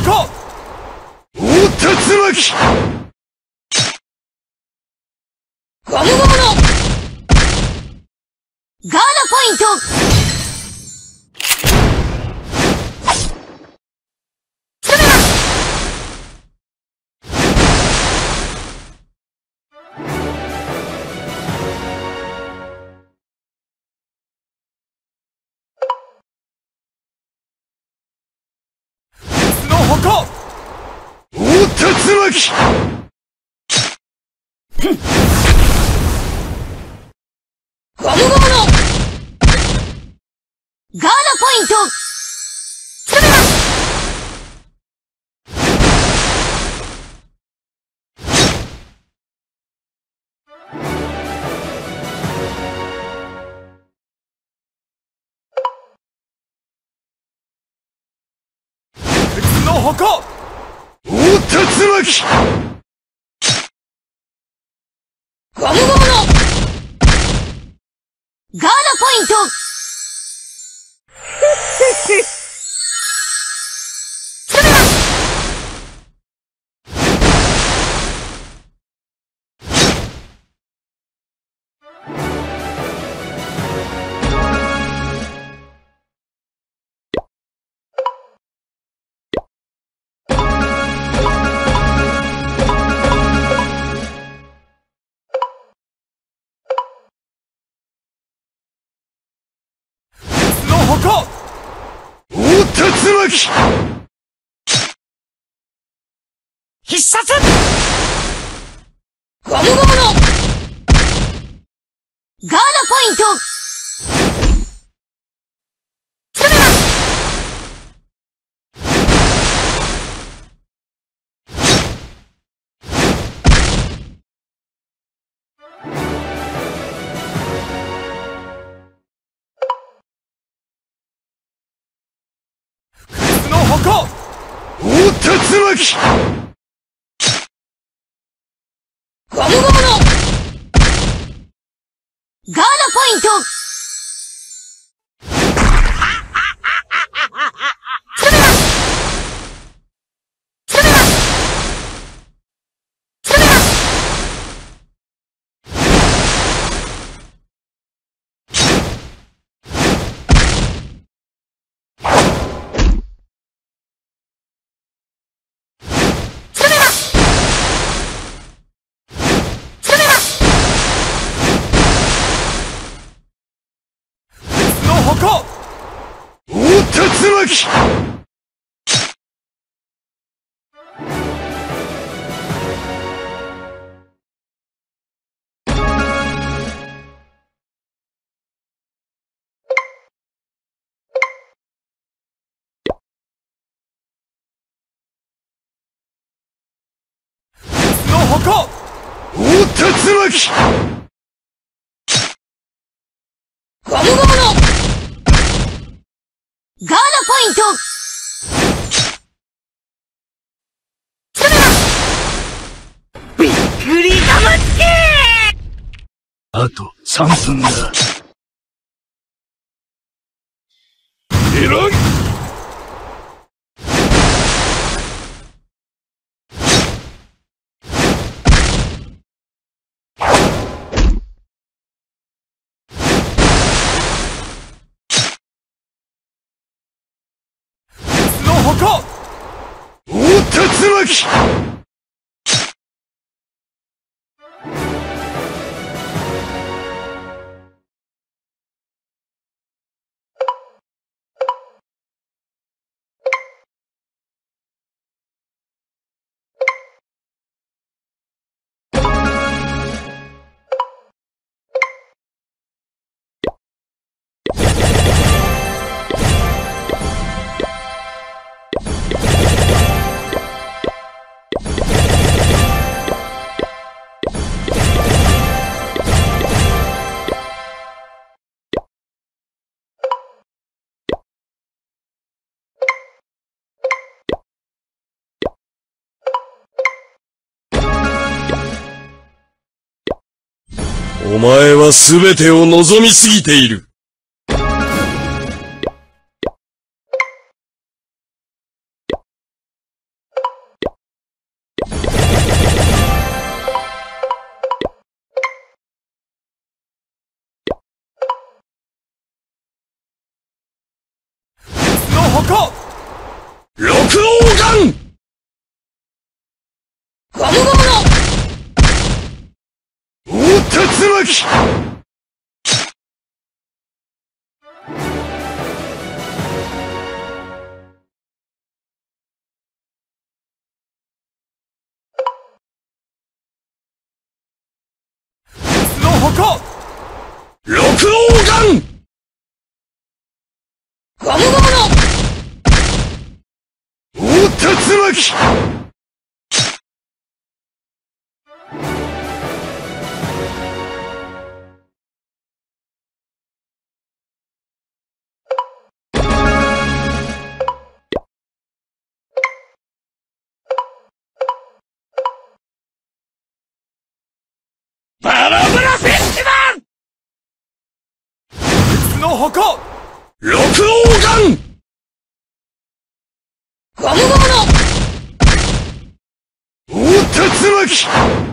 墓大竜巻ゴムゴムのガードポイント。 の墓大竜巻ゴムゴムのガードポイント。 鉄の墓大竜巻ゴムゴムのガードポイント。 墓大竜巻必殺ゴムゴムのガードポイント。 の墓大竜巻ゴムゴムのガードポイント。 墓大竜巻の墓大竜巻ゴムゴムのガードポイント。びっくりだまつけ。 あと3分だ。 偉い墓大竜巻お前は全てを望みすぎている。 眼ゴムゴムの大竜巻の矛六王眼ゴムゴムの大竜巻バラバラフェスティバル鉄の矛六王眼ゴムゴムの大竜巻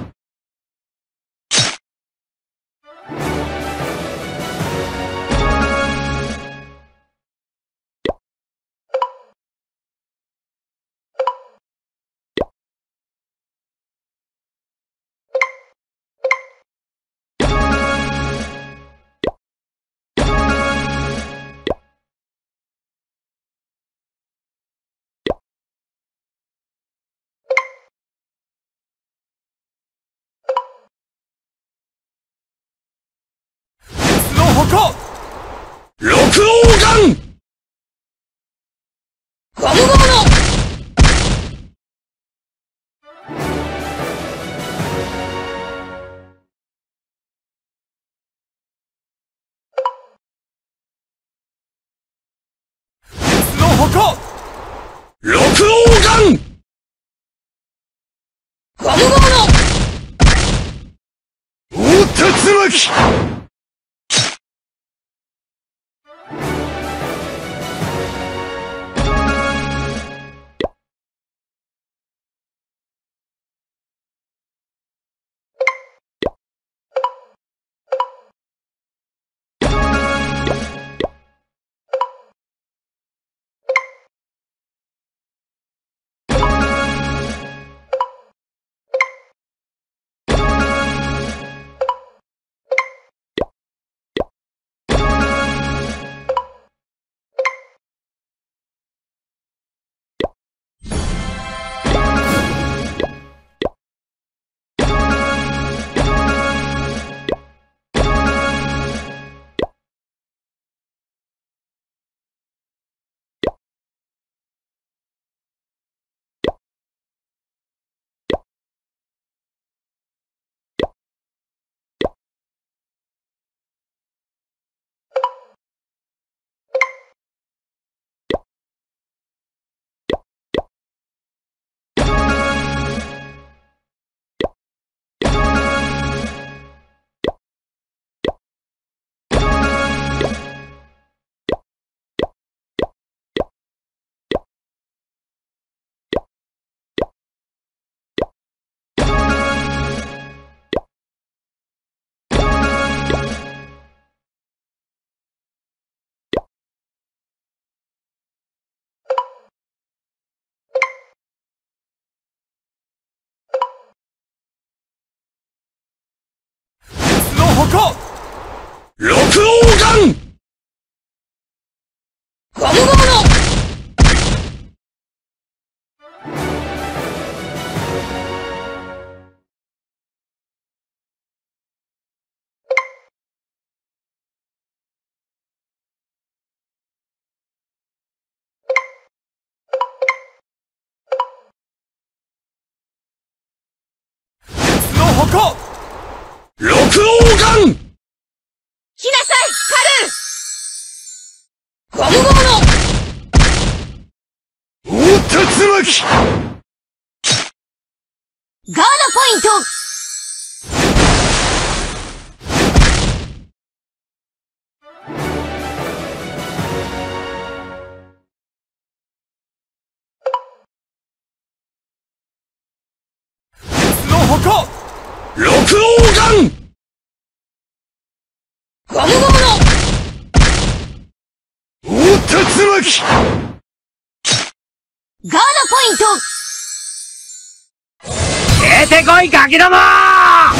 の矛六王眼ゴムゴムのの矛六王眼ゴムゴムの大竜巻の矛六王眼ゴムゴムのの矛六王眼来なさいカルーゴムゴムの大竜巻ガードポイントの矛六王眼ゴムゴムの大竜巻ガードポイント。 出てこいガキどもー。